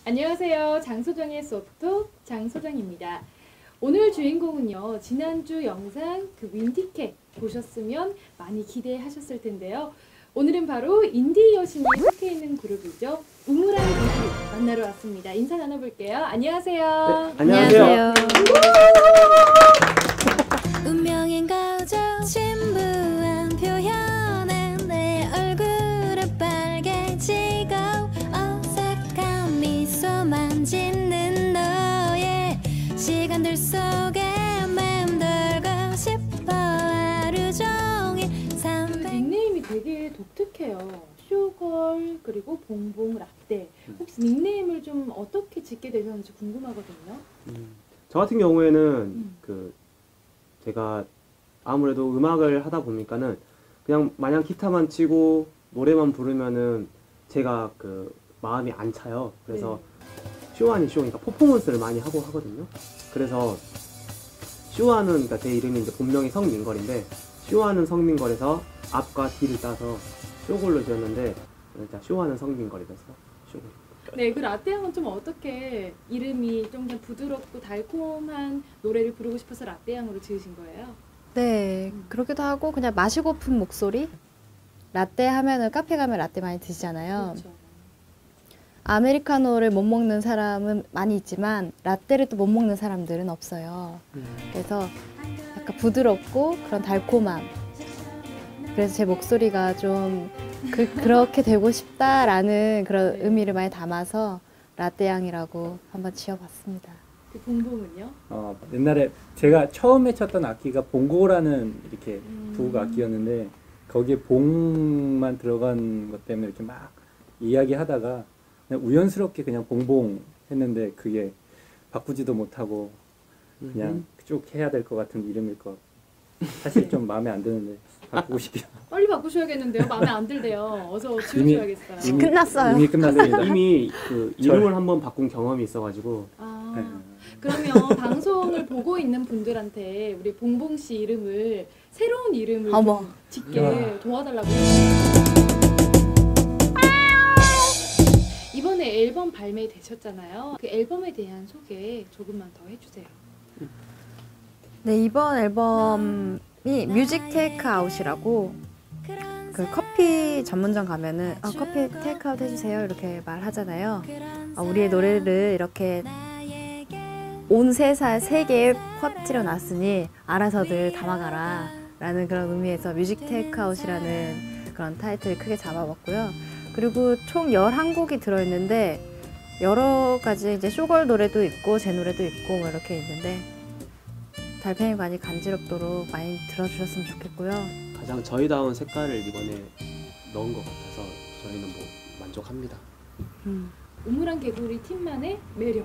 안녕하세요. 장소정의 소프트 장소정입니다. 오늘 주인공은요. 지난주 영상 윈티켓 보셨으면 많이 기대하셨을 텐데요. 오늘은 바로 인디 여신이 속해 있는 그룹이죠. 우물안 개구리 만나러 왔습니다. 인사 나눠볼게요. 안녕하세요. 네, 안녕하세요. 운명인 거죠. 진부한 표현에 내 얼굴은 빨개지고 어색한 미소만 짓는 너의 시간들 속에 맴돌고 싶어 하루 종일 닉네임이 되게 독특해요. 쇼걸 그리고 봉봉 라떼. 혹시 닉네임을 좀 어떻게 짓게 되셨는지 궁금하거든요. 저 같은 경우에는 제가 아무래도 음악을 하다 보니까는 그냥 마냥 기타만 치고 노래만 부르면은 제가 마음이 안 차요. 그래서 쇼 아닌 쇼, 그러니까 퍼포먼스를 많이 하고 하거든요. 그래서 쇼하는, 그러니까 제 이름이 이제 본명이 성민걸인데 쇼하는 성민걸에서 앞과 뒤를 따서 쇼골로 지었는데 일단 쇼하는 성민걸이 돼서 쇼골. 네, 그 라떼향은 좀 어떻게 이름이 좀 더 부드럽고 달콤한 노래를 부르고 싶어서 라떼향으로 지으신 거예요? 네, 그렇기도 하고 그냥 마시고픈 목소리? 라떼 하면은 카페 가면 라떼 많이 드시잖아요. 그렇죠. 아메리카노를 못 먹는 사람은 많이 있지만 라떼를 또 못 먹는 사람들은 없어요. 그래서 약간 부드럽고 그런 달콤함. 그래서 제 목소리가 좀 그렇게 되고 싶다라는 그런 의미를 많이 담아서 라떼향이라고 한번 지어봤습니다. 그 봉봉은요? 옛날에 제가 처음에 쳤던 악기가 봉고라는 이렇게 부국 악기였는데 거기에 봉만 들어간 것 때문에 이렇게 막 이야기하다가 그냥 우연스럽게 그냥 봉봉 했는데 그게 바꾸지도 못하고 그냥 쭉 해야 될 것 같은 이름일 것 같고 사실 좀 마음에 안 드는데 바꾸고 싶어요. 빨리 바꾸셔야겠는데요. 마음에 안 들대요. 어서 지우셔야겠어요. 끝났어요. 이미 끝났습니다. 이미 이름을 한번 바꾼 경험이 있어가지고 아, 그러면 방송을 보고 있는 분들한테 우리 봉봉 씨 이름을 새로운 이름을 어머. 좀 짓게 도와달라고 해주세요. 이번에 앨범 발매되셨잖아요. 그 앨범에 대한 소개 조금만 더 해주세요. 네, 이번 앨범이 뮤직 테이크 아웃이라고 그 커피 전문점 가면은 커피 테이크 아웃 해주세요 이렇게 말하잖아요. 우리의 노래를 이렇게 온 세계에 퍼뜨려 놨으니 알아서들 담아가라 라는 그런 의미에서 뮤직 테이크 아웃이라는 그런 타이틀을 크게 잡아봤고요. 그리고 총 11곡이 들어있는데 여러 가지 이제 쇼걸 노래도 있고 제 노래도 있고 뭐 이렇게 있는데 달팽이 관이 간지럽도록 많이 들어주셨으면 좋겠고요. 가장 저희다운 색깔을 이번에 넣은 것 같아서 저희는 뭐 만족합니다. 우물안 개구리 팀만의 매력.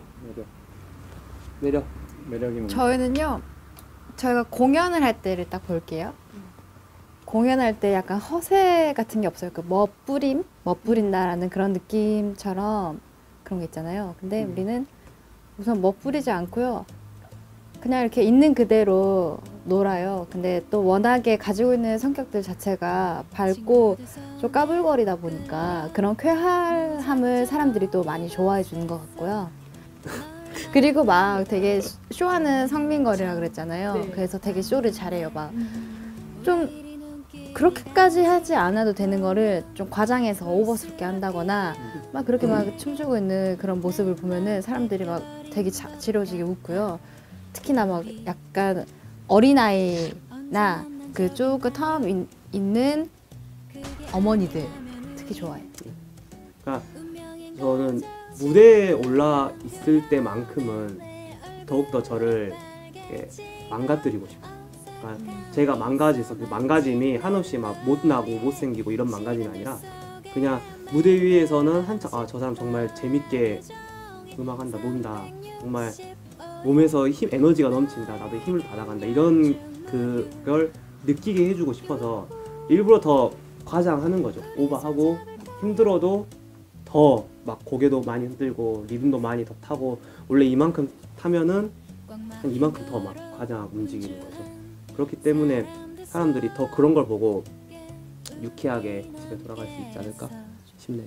매력이 뭡니까? 저희는요, 저희가 공연을 할 때를 딱 볼게요. 공연할 때 약간 허세 같은 게 없어요. 멋부린다라는 그런 느낌처럼 그런 게 있잖아요. 근데 우리는 우선 멋부리지 않고요. 그냥 이렇게 있는 그대로 놀아요. 근데 또 워낙에 가지고 있는 성격들 자체가 밝고 좀 까불거리다 보니까 그런 쾌활함을 사람들이 또 많이 좋아해 주는 것 같고요. 그리고 막 되게 쇼하는 성민걸이라 그랬잖아요. 네. 그래서 되게 쇼를 잘해요. 막 좀 그렇게까지 하지 않아도 되는 거를 좀 과장해서 오버스럽게 한다거나 막 그렇게 막 춤추고 있는 그런 모습을 보면은 사람들이 막 되게 지러지게 웃고요. 특히나 막 약간 어린아이나 그 조금 텀 있는 어머니들 특히 좋아해요. 그러니까 저는 무대에 올라 있을 때만큼은 더욱더 저를 망가뜨리고 싶어요. 그러니까 제가 망가져서 그 망가짐이 한없이 막 못나고 못생기고 이런 망가짐이 아니라 그냥 무대 위에서는 한참 저 사람 정말 재밌게 음악한다, 논다, 정말 몸에서 에너지가 넘친다, 나도 힘을 받아간다 이런 그걸 느끼게 해주고 싶어서 일부러 더 과장하는 거죠. 오버하고 힘들어도 더 막 고개도 많이 흔들고 리듬도 많이 더 타고 원래 이만큼 타면은 한 이만큼 더 막 과장하고 움직이는 거죠. 그렇기 때문에 사람들이 더 그런 걸 보고 유쾌하게 집에 돌아갈 수 있지 않을까 싶네요.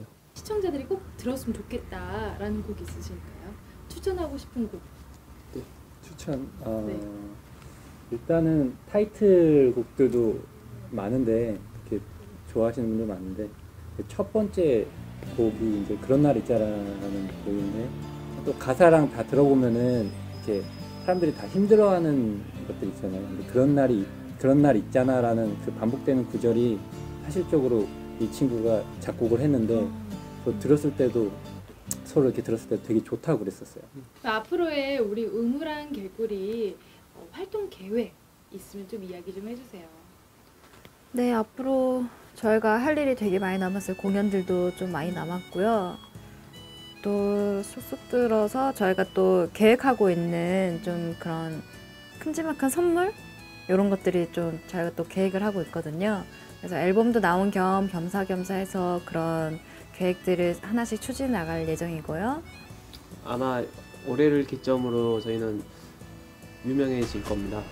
시청자들이 꼭 들었으면 좋겠다라는 곡 있으실까요? 추천하고 싶은 곡. 추천. 네. 일단은 타이틀곡들도 많은데 이렇게 좋아하시는 분들 많은데 첫 번째 곡이 이제 그런 날 있잖아라는 곡인데 또 가사랑 다 들어보면은 이렇게 사람들이 다 힘들어하는 것들 있잖아요. 근데 그런 날 있잖아라는 그 반복되는 구절이 사실적으로 이 친구가 작곡을 했는데 저 들었을 때도 서로 이렇게 들었을 때 되게 좋다고 그랬었어요. 앞으로의 우리 우물안 개구리 활동 계획 있으면 좀 이야기 좀 해주세요. 네, 앞으로 저희가 할 일이 되게 많이 남았어요. 공연들도 좀 많이 남았고요. 또 쑥쑥 들어서 저희가 또 계획하고 있는 좀 그런 큼지막한 선물? 이런 것들이 좀 저희가 또 계획을 하고 있거든요. 그래서 앨범도 나온 겸 겸사겸사 해서 그런 계획들을 하나씩 추진해 나갈 예정이고요. 아마 올해를 기점으로 저희는 유명해질 겁니다.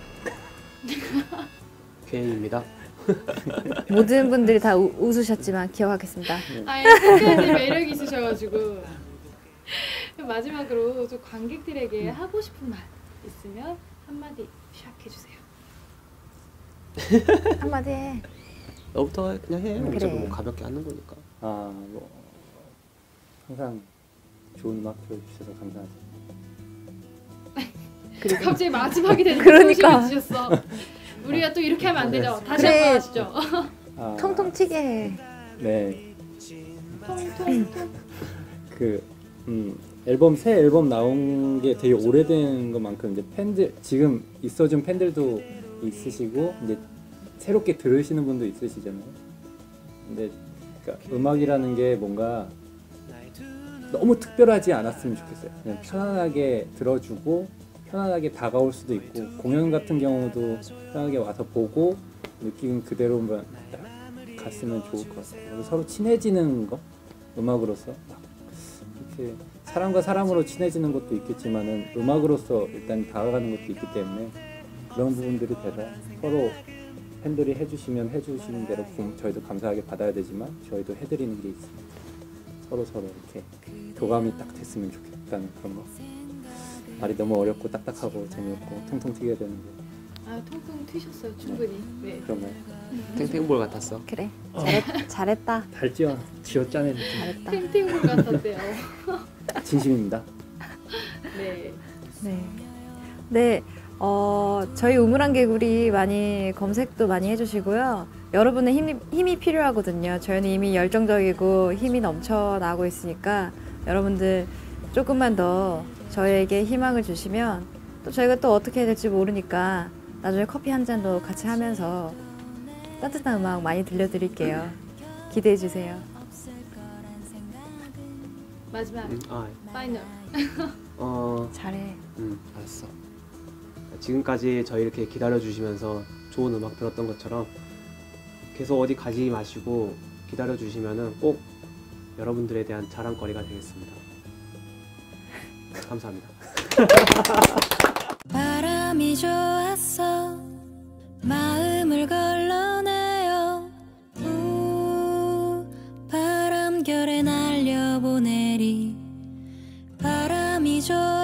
계획입니다. 모든 분들이 다 웃으셨지만 기억하겠습니다. 아예 특별히 매력이 있으셔가지고 마지막으로 좀 관객들에게 하고 싶은 말 있으면 한마디 샥 해주세요. 한마디 해. 너부터 그냥 해. 그래. 어차피 뭐 가볍게 하는 거니까. 뭐 항상 좋은 음악 들어주셔서 감사하죠. 그리고 갑자기 마지막이 되는 그러니까. 소식을 주셨어. 우리가 또 이렇게 하면 안 되죠. 다시 그래. 한번 하시죠. 통통 튀게 해. 네, 통통통. 새 앨범 나온 게 되게 오래된 것만큼 이제 팬들 지금 있어준 팬들도 있으시고 이제 새롭게 들으시는 분도 있으시잖아요. 근데 그러니까 음악이라는 게 뭔가 너무 특별하지 않았으면 좋겠어요. 그냥 편안하게 들어주고 편안하게 다가올 수도 있고 공연 같은 경우도 편하게 와서 보고 느낌 그대로만 딱 갔으면 좋을 것 같아요. 그리고 서로 친해지는 거 음악으로서 막 이렇게 사람과 사람으로 친해지는 것도 있겠지만은 음악으로서 일단 다가가는 것도 있기 때문에 그런 부분들이 돼서 서로 팬들이 해주시면 해주시는 대로 저희도 감사하게 받아야 되지만 저희도 해드리는 게 있습니다. 서로 이렇게 교감이 딱 됐으면 좋겠다는 그런 거. 말이 너무 어렵고 딱딱하고 재미없고 통통 튀겨야 되는데 아 통통 튀셨어요 충분히. 네. 그런가요? 탱탱볼 같았어. 그래. 잘했다. 쥐어짜낸 느낌. 잘했다. 탱탱볼 같았대요. 진심입니다. 네. 네. 네. 저희 우물안 개구리 많이 검색도 많이 해주시고요. 여러분의 힘이 필요하거든요. 저희는 이미 열정적이고 힘이 넘쳐나고 있으니까 여러분들 조금만 더 저희에게 희망을 주시면 또 저희가 또 어떻게 해야 될지 모르니까 나중에 커피 한 잔도 같이 하면서 따뜻한 음악 많이 들려드릴게요. 기대해 주세요. 마지막 아, 파이널. 잘해. 알았어. 지금까지 저희 이렇게 기다려주시면서 좋은 음악 들었던 것처럼 계속 어디 가지 마시고 기다려주시면은 꼭 여러분들에 대한 자랑거리가 되겠습니다. 감사합니다. 바람이 좋았어 마음을 걸러내요 바람결에 날려보내리 바람이 좋았어